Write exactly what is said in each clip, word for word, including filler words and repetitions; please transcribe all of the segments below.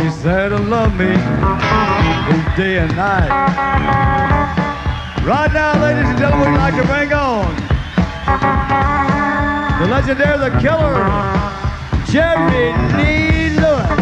She's there to love me both day and night. Right now, ladies and gentlemen, we'd like to bring on the legendary, the killer, Jerry Lee Lewis.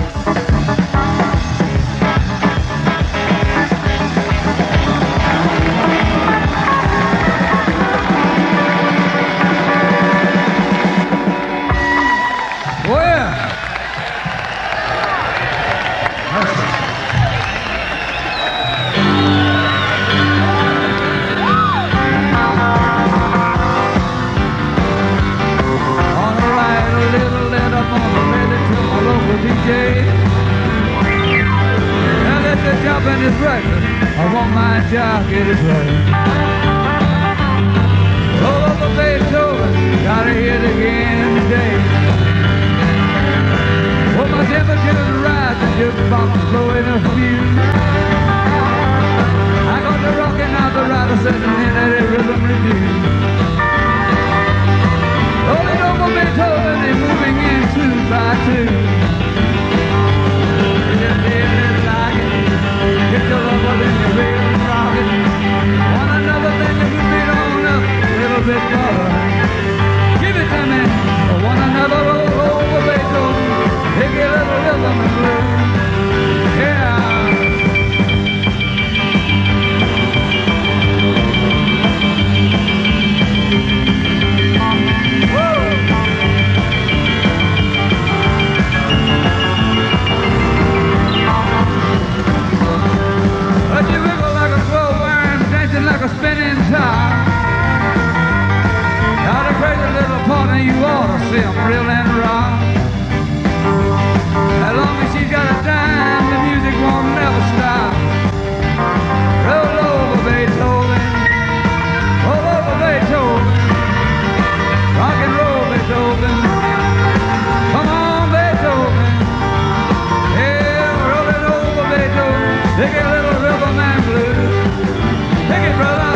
Jumping is breakfast, I want my jacket to play. Roll up a Beethoven, gotta hear it again today. Well, my temperature's rising, jukebox is blowing a fuse. I got the rockin' out the rider sitting in at a rhythm review. Rolling over Beethoven, they're moving in two by two. Get your love up in your real and rockin'. Want another thing to move it on up a little bit further. Give it to me. Want another roll over Beethoven. Take a little rhythm and blues. Yeah. Like a spinning top. Got a crazy little partner, you ought to see him reeling rock. As long as she's got a dime, the music won't never stop. Roll over Beethoven, roll over Beethoven, rock and roll Beethoven. Come on Beethoven, yeah, roll it over Beethoven. Take a little rhythm and blues. Take it, brother.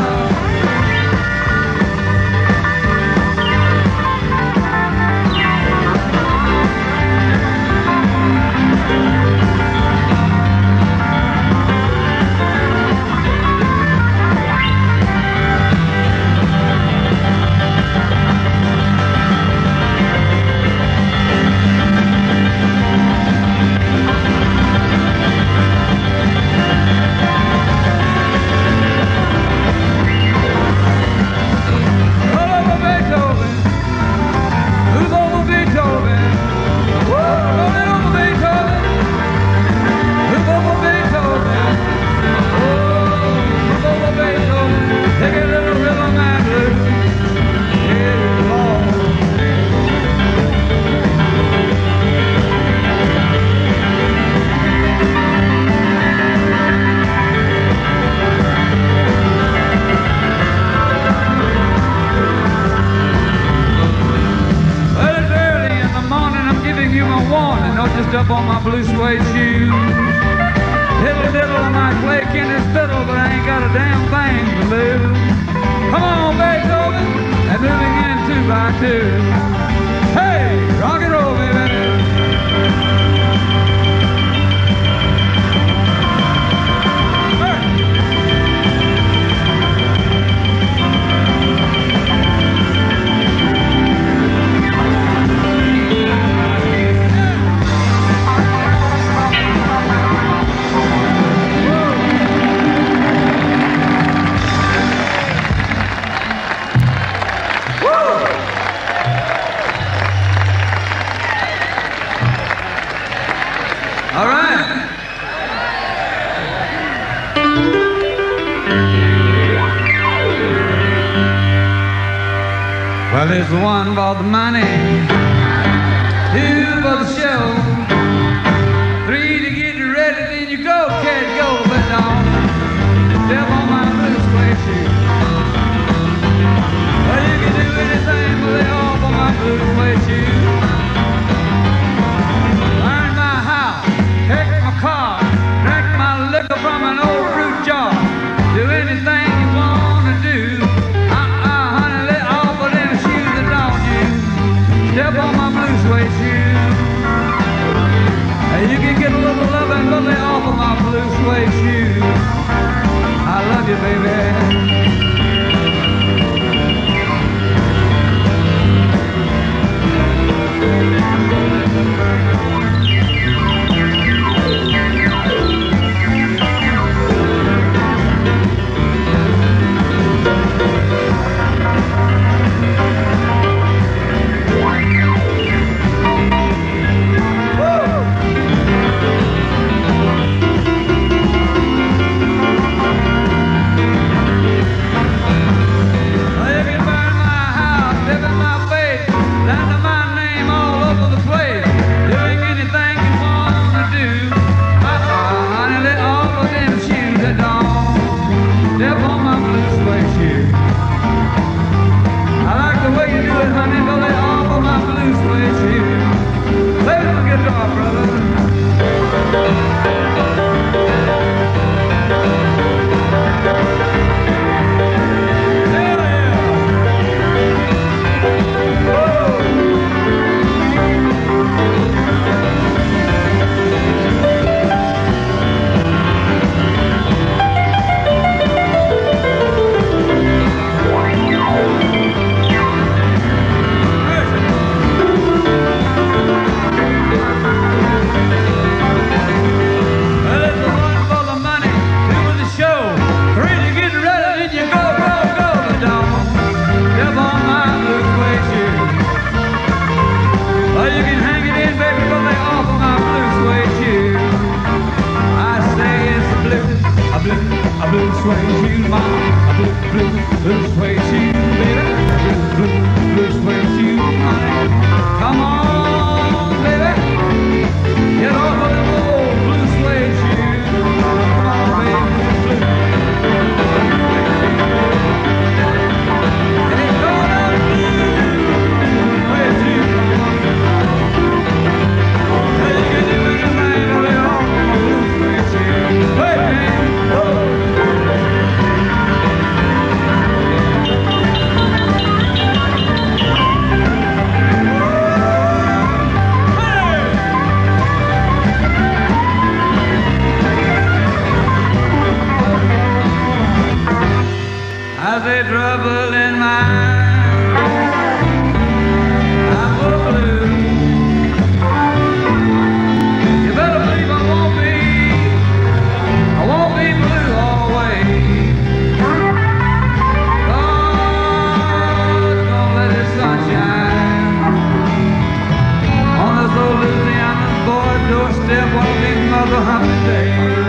Up on my blue suede shoes. Diddle diddle, I might play Kenny's fiddle, but I ain't got a damn thing to lose. Come on, Beethoven, and moving in two by two. Hey, rock and roll, baby. Well, there's one for the money, two for the show, three to get you ready, then you go, can't go, but don't step on my blue suede shoe. Well, you can do anything, but they all for my blue suede shoe. Burn my house, take my car, drink my liquor from an old fruit jar, do anything you want to do. Step on my blue suede shoe. You can get a little blue suede shoes, mama. Blue, blue, blue suede shoes, baby. Blue, blue, blue suede shoes, honey. Come on, baby. Get off of them old blue suede shoes. Come on, baby. Blue, blue suede shoes. Ain't gonna blue suede shoes, mama. Hey, you can do anything to lay off my blue suede shoes. Hey, man. Oh. I say trouble in mind, I'm so blue. You better believe I won't be, I won't be blue always. God's gonna let his sun shine on this old Louisiana boy's doorstep one of these mother humping days.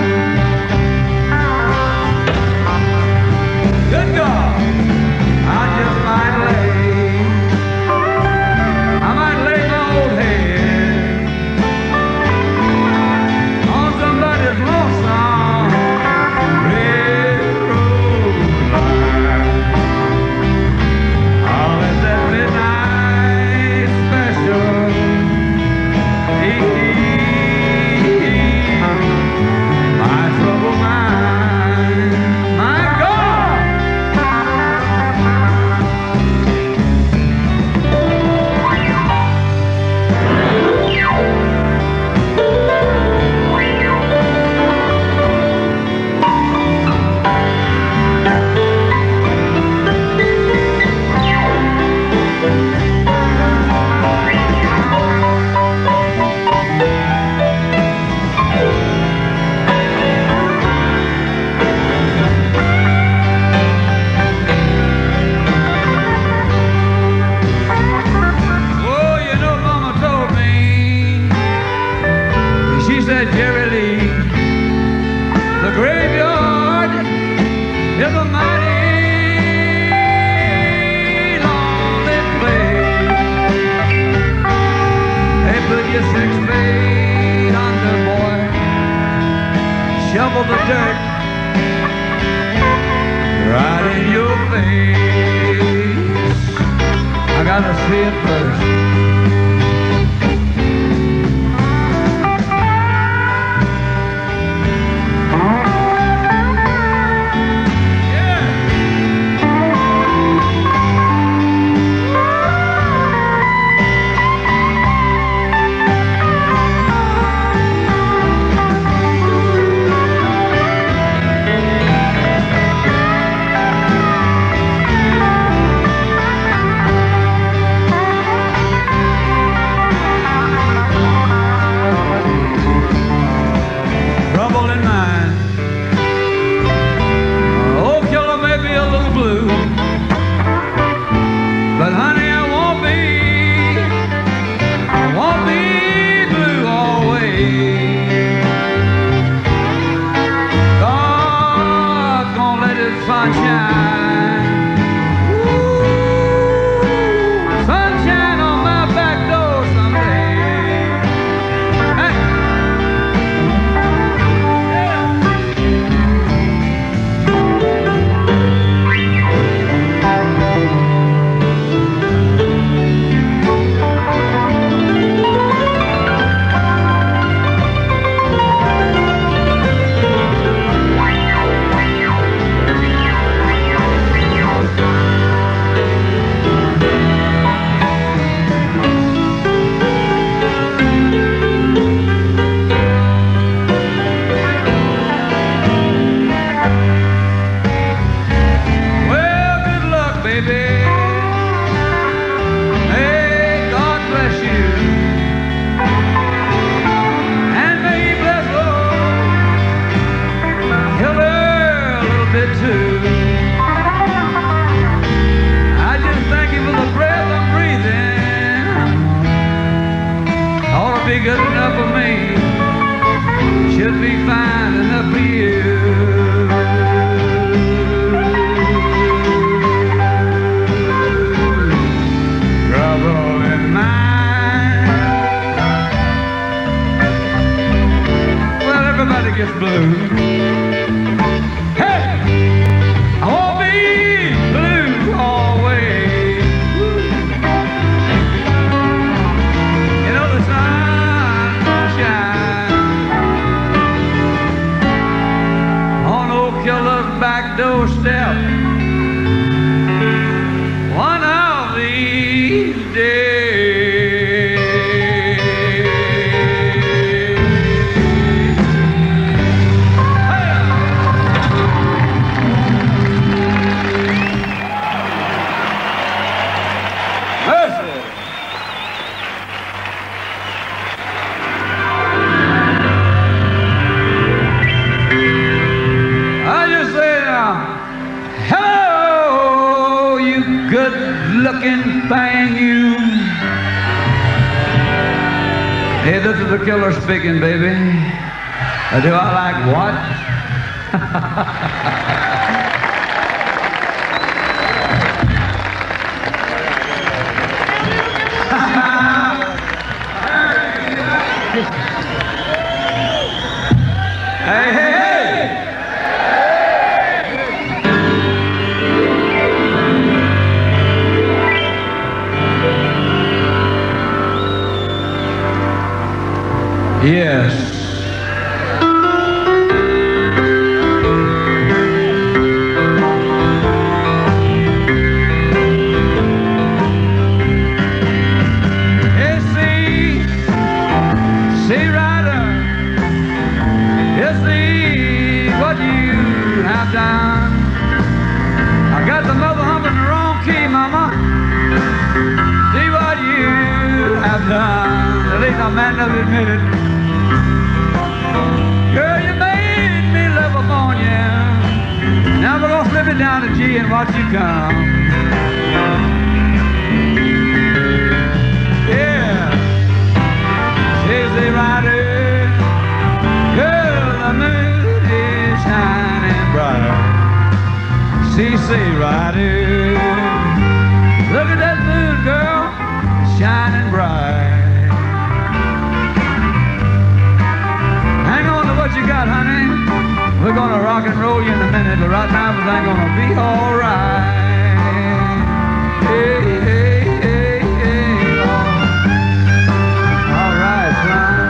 Good God, I just might lay, I might lay my old head on somebody's lonesome railroad line. I'll let that midnight special ease my troubled mind. My God! Oh, you know, Mama told me, she said, Jerry Lee, the graveyard is a mighty lonely place. They put you six feet under, boy, shovel the dirt right in your face. I gotta see it first. Trouble in mind. Old killer may be a little blue, but honey, I won't be, I won't be blue always. God's gonna let his sun shine. Ooh, sunshine on my back door someday. Hey. Well, good luck, baby. May God bless you, and may He bless old Hiller a little bit too. I just thank you for the breath I'm breathing. Ought to be good enough for me. Should be fine enough for you. doorstep one of these days. Mercy. I just say now, hello, you good-looking thing, you. Hey, this is the killer speaking, baby. Uh, do I like what? Hey, hey, hey! Yes. Hey, see, see, Ryder, you see what you have done. I got the mother humping the wrong key, mama. See what you have done. At least I'm man enough to admit it. Girl, you made me love upon you. Now we're gonna flip it down to G and watch you come. Yeah. Easy rider. Girl, the moon is shining bright. C C rider. Look at that moon, girl, shining bright. Hang on to what you got, honey. We're gonna rock and roll you in a minute, but right now everything's gonna be all right. Hey, hey, hey, hey, Lord. All right, son.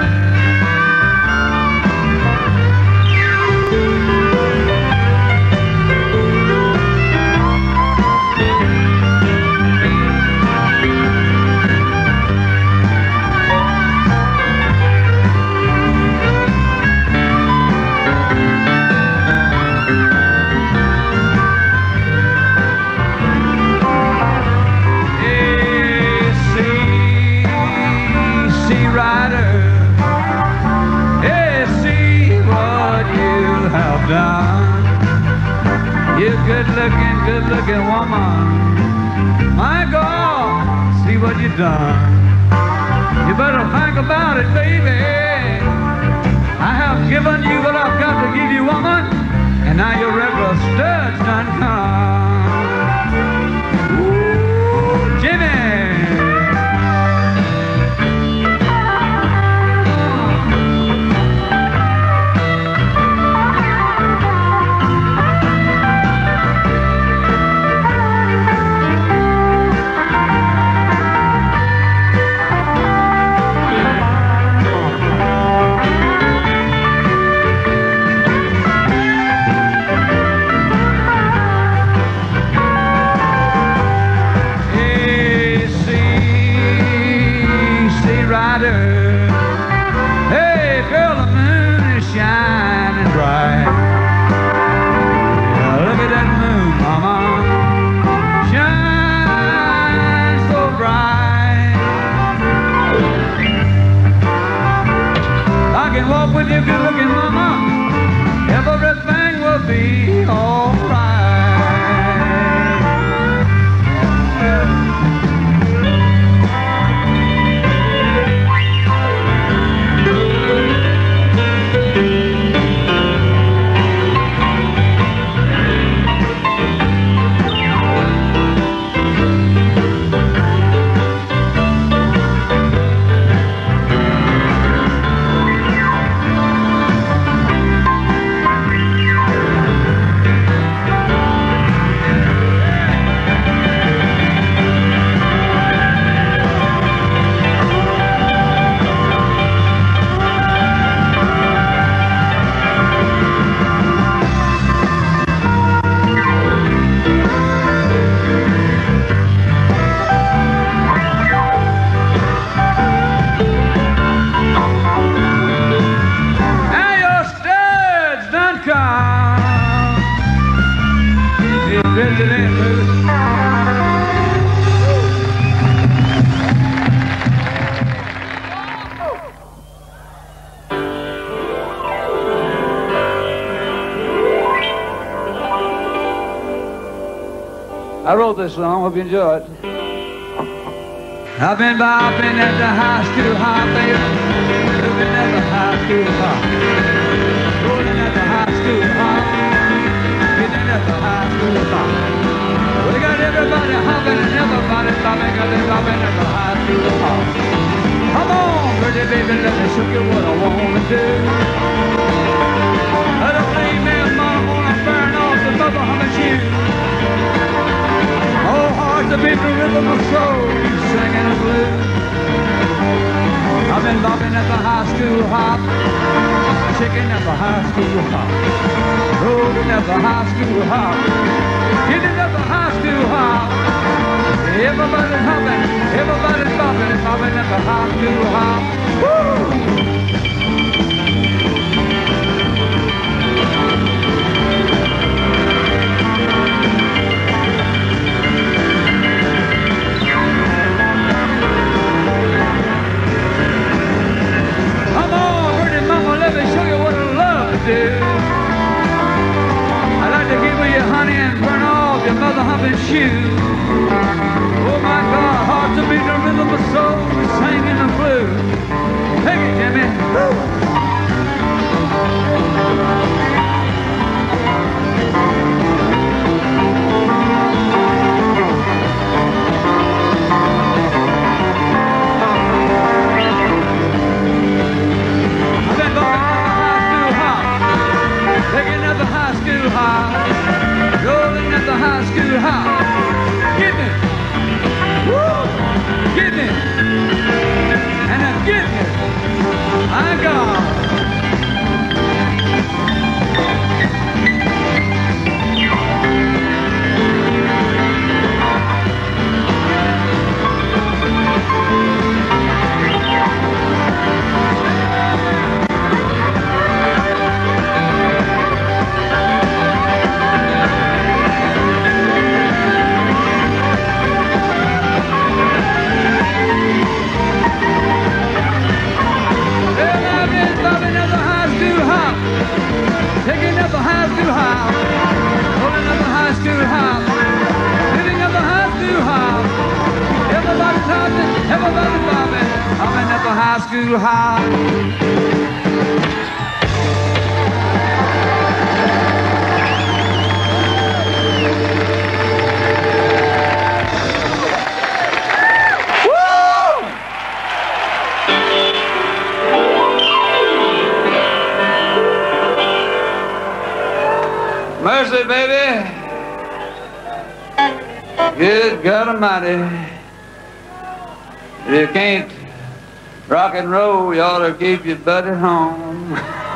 You good-looking, good-looking woman. My God, see what you done. You better think about it, baby. I have given you what I've got to give you, woman, and now your regular stud's done come. Ooh, Jimmy. ease it in, baby. I wrote this song, hope you enjoy it. I've been bopping at the high school hop, baby. Looking at the high school hop. Rolling at the high school hop. Getting at the high school hop. We got everybody hopping and everybody bopping, got them bopping at the high school hop. Come on, pretty baby, let me show you what I wanna do. Let a flame man, mama, wanna burn off the bubble humming shoes. Oh, heart to beat the rhythm of soul, singing the blues. I've been bopping at the high school hop, shaking at the high school hop, rolling at the high school hop, getting at the high school hop. Everybody's hopping, everybody's bopping, bopping at the high school hop. Woo! Let me show you what I love to do. I like to give you honey and burn off your mother humping shoes. Oh my God, hard to beat the rhythm of soul, singing the blues. Take it, Jimmy. Woo! Taking at the high school hop, rolling at the high school hop, getting it, woo, getting it, and I'm getting it, my God. Taking up the high school hop, holding up the high school hop, living up the high school hop. Everybody's hopping, everybody's bobbing, hopping up the high school hop. Mercy, baby. Good God Almighty. If you can't rock and roll, you ought to keep your butt at home.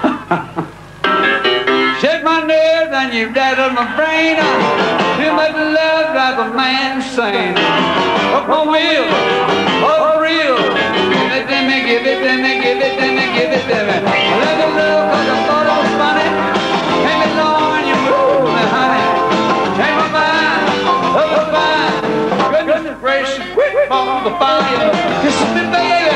Shake my nerves and you rattle my brain. Too much love drives a man insane. Up on wheel, oh for real. Give it to me, give it to me, give it to me, give it to me. I love the love cause I thought it was funny. Came along and you moved me, honey. Change my mind, love the fine. Goodness gracious, quick on the fire. Kiss me, baby.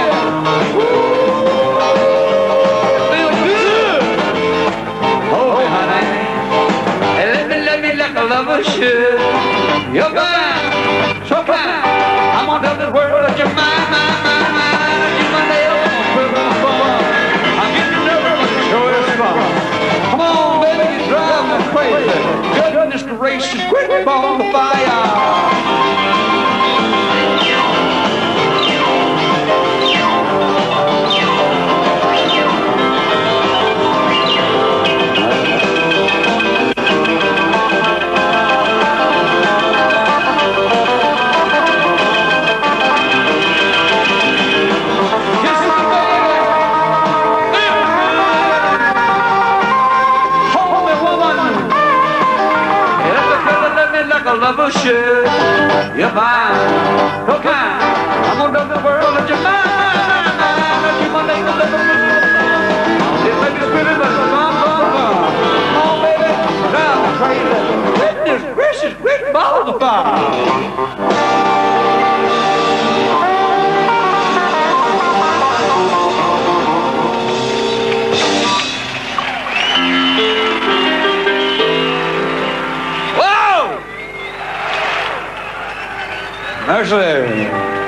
Feel good. Oh, honey. Let me, let me like a lover should. You're fine, so fine. I'm gonna tell this world that you're mine, mine, mine, mine. You're my nail, I'm my bum. I'm getting nervous, but you sure is fun. Come on, baby, you drive me crazy. Goodness gracious, quick on the fire. A lover should. You're fine, so kind. I'm gonna love the world that you're mine, mine, mine, mine. Let you my name, let them know. It may be pretty, but it's fun, fun, fun. Come on, baby, drive me crazy. Goodness gracious, quick, Whoa! Mercy.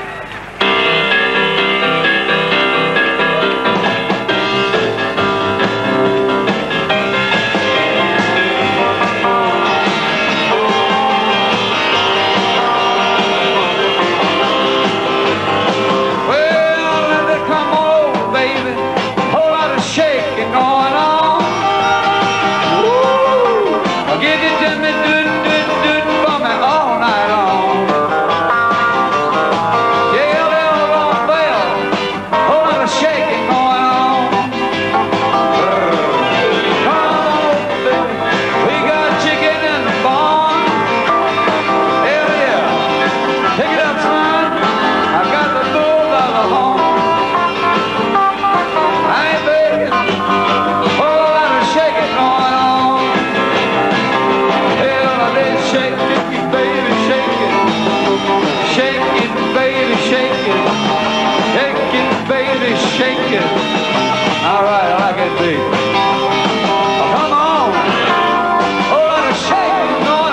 All right, I like that beat. Oh, come on. Oh, lot of shaking going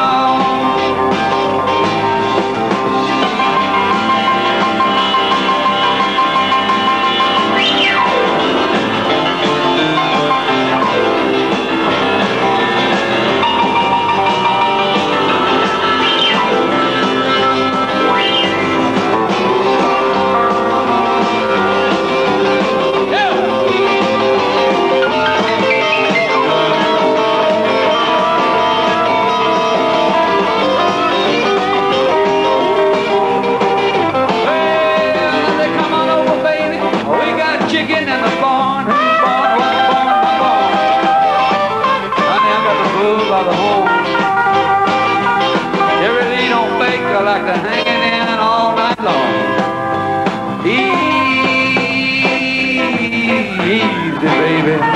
chicken in the barn, barn, barn, barn, barn. Honey, I got the blues by the horn. Every lean on bake, I like to hang it in all night long. Easy, baby.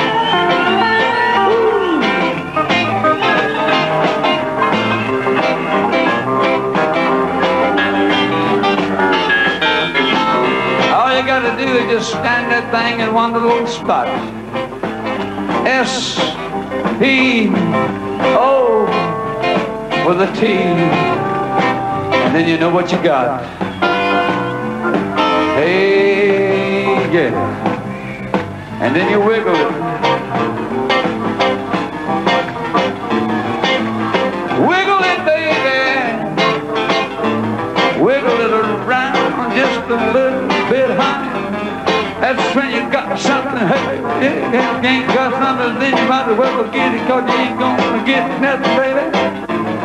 Do is just stand that thing in one little spot. S P O with a T, and then you know what you got. Hey, yeah, and then you wiggle it. Wiggle it, baby. Wiggle it around just a little bit, honey. That's when you got something. Hey, if you ain't got something, then you might as well forget it, cause you ain't gonna get nothing, baby.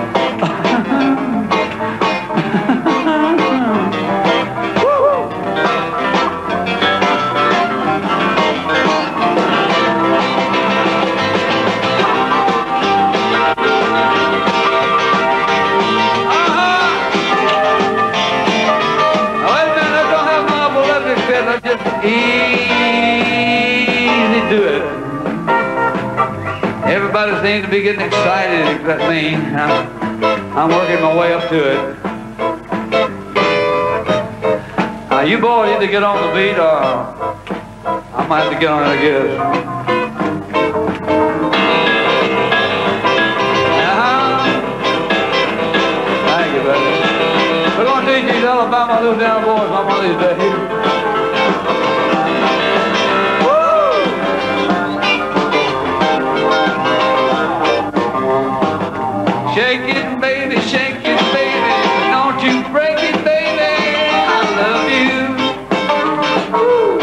Easy do it. Everybody seems to be getting excited except me. I'm, I'm working my way up to it. Now you boys either get on the beat or I might have to get on it, I guess. Uh-huh. Thank you, buddy. We're going to teach these Alabama Louisiana boys one of these days. Shake it, baby, shake it, baby. Don't you break it, baby. I love you. Woo.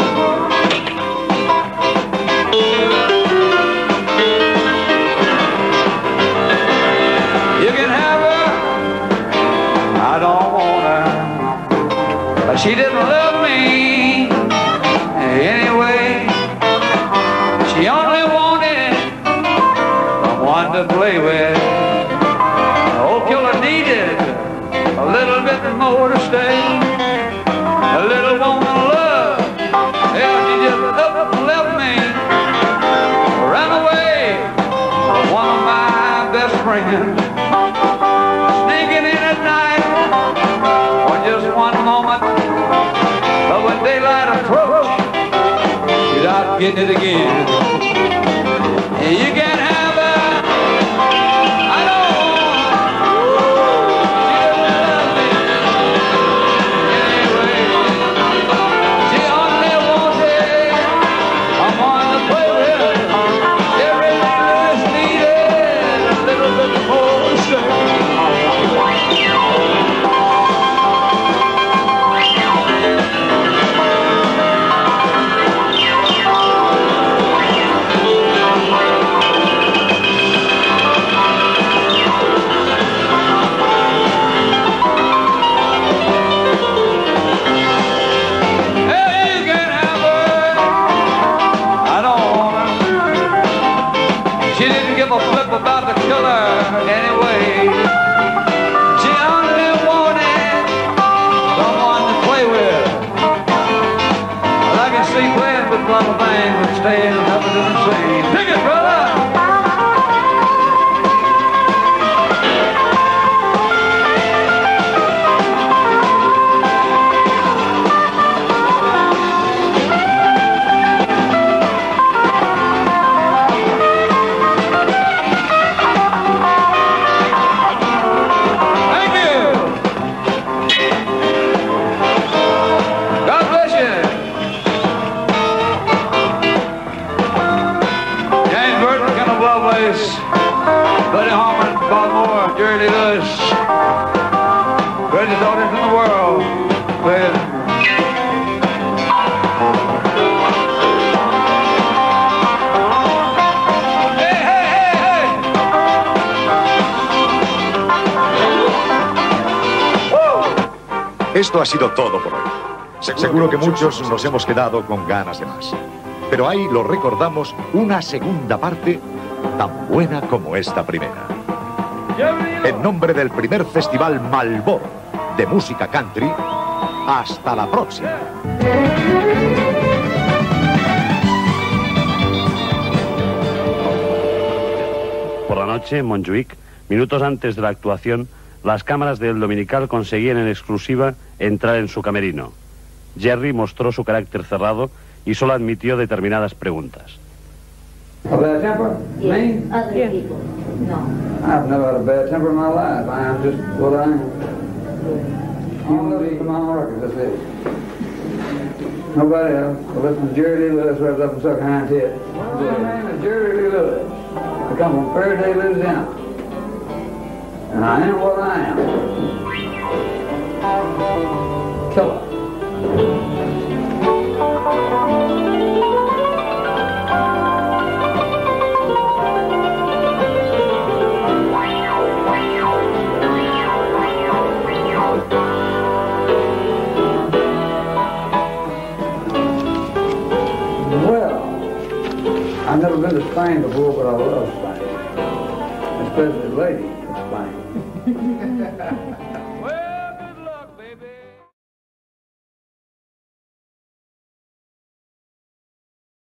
You can have her. I don't want her. But she didn't love me anyway. She only wanted someone to play with. A little bit more to stay. A little woman love. Hell, she just up and left me. Ran away. One of my best friends. Sneaking in at night. getting it again. And you can't have her. I don't want her. She doesn't love me anyway. She only wanted someone to play with. Every just needed a little bit more strength. About the killer anyway. She only wanted someone to play with. Well, I can see playing with one thing, but staying never do the same. Pick it, brother! Buddy Harmon, Baltimore, Jerry Lee Lewis, greatest artist in the world. Well, hey, hey, hey, hey. Esto ha sido todo por hoy. Se- Seguro que muchos nos hemos quedado con ganas de más. Pero ahí lo recordamos una segunda parte tan buena como esta primera. En nombre del primer Festival Malboro de música country, hasta la próxima. Por la noche, en Montjuic, minutos antes de la actuación, las cámaras del Dominical conseguían en exclusiva entrar en su camerino. Jerry mostró su carácter cerrado y solo admitió determinadas preguntas. A bad temper? Yes. Me? Other Yes. people. No. I've never had a bad temper in my life. I am just what I am. You listen to my records, that's it. Nobody else. I listen to Jerry Lee Lewis right up in Sucker Tit. My name is Jerry Lee Lewis. I come from Faraday, Louisiana. And I am what I am. Killer. I've never been to Spain before, but I love Spain. Especially ladies in Spain.